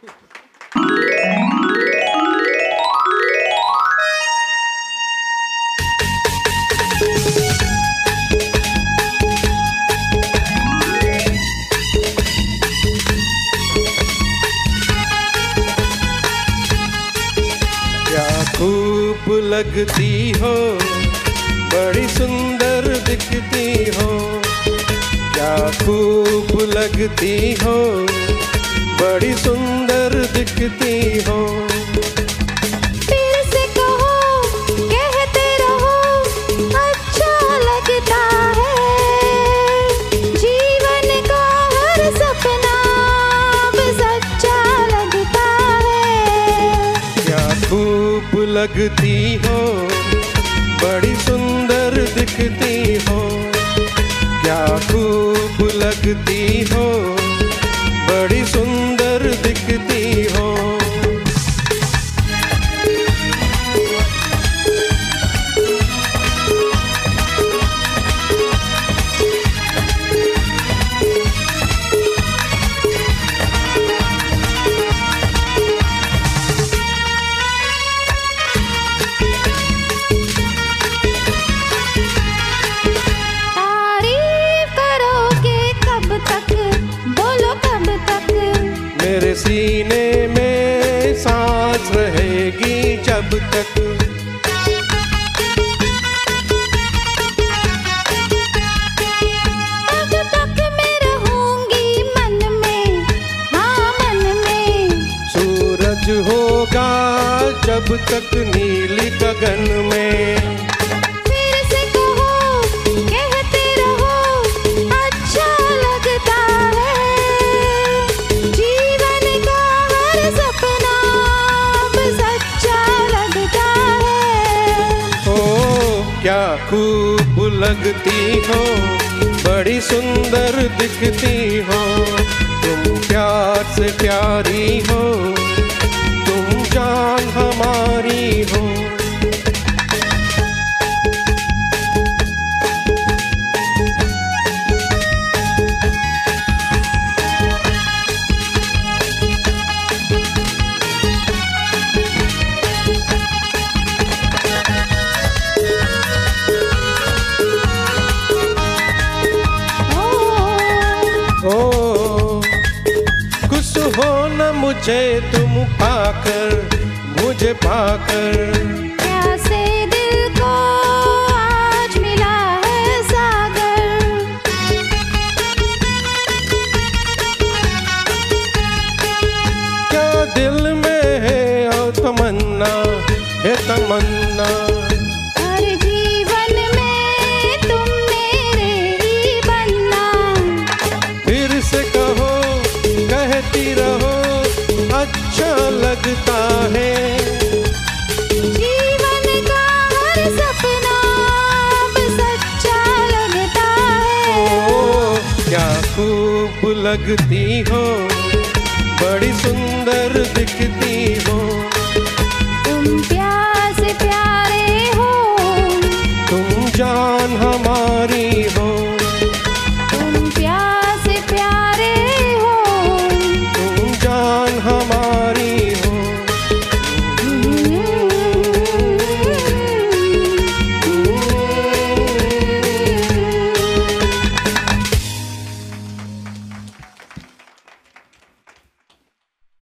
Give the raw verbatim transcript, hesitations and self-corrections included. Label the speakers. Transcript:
Speaker 1: खूब लगती हो, बड़ी सुंदर दिखती हो, क्या खूब लगती हो, बड़ी सुंदर दिखती हो।
Speaker 2: फिर से कहो, कहते रहो, अच्छा लगता है, जीवन का हर सपना अब सच्चा लगता है।
Speaker 1: क्या खूब लगती हो, बड़ी सुंदर दिखती हो, क्या खूब लगती हो, बड़ी सुंदर दिखती हो। मेरे सीने में सांस रहेगी जब तक,
Speaker 2: तब तक मैं रहूंगी मन में, हाँ मन में।
Speaker 1: सूरज होगा जब तक नीली गगन में।
Speaker 2: फिर से कहो, कहते रहो, अच्छा लगता है, जीवन का हर सपना अब सच्चा लगता है।
Speaker 1: ओ क्या खूब लगती हो, बड़ी सुंदर दिखती हो, तुम प्यार से प्यारी हो, तुम जान हमारी हो। ओ खुश हो न मुझे तुम पाकर, मुझे पाकर,
Speaker 2: प्यासे दिल को आज मिला है सागर।
Speaker 1: क्या दिल में है और तमन्ना है तमन्ना,
Speaker 2: हर जीवन में तुम मेरे ही बनना। फिर
Speaker 1: से कहो, कहती रहो, अच्छा लगता है,
Speaker 2: जीवन का हर सपना अब सच्चा लगता है।
Speaker 1: ओ क्या खूब लगती हो, बड़ी सुंदर दिखती हो,
Speaker 2: तुम प्यार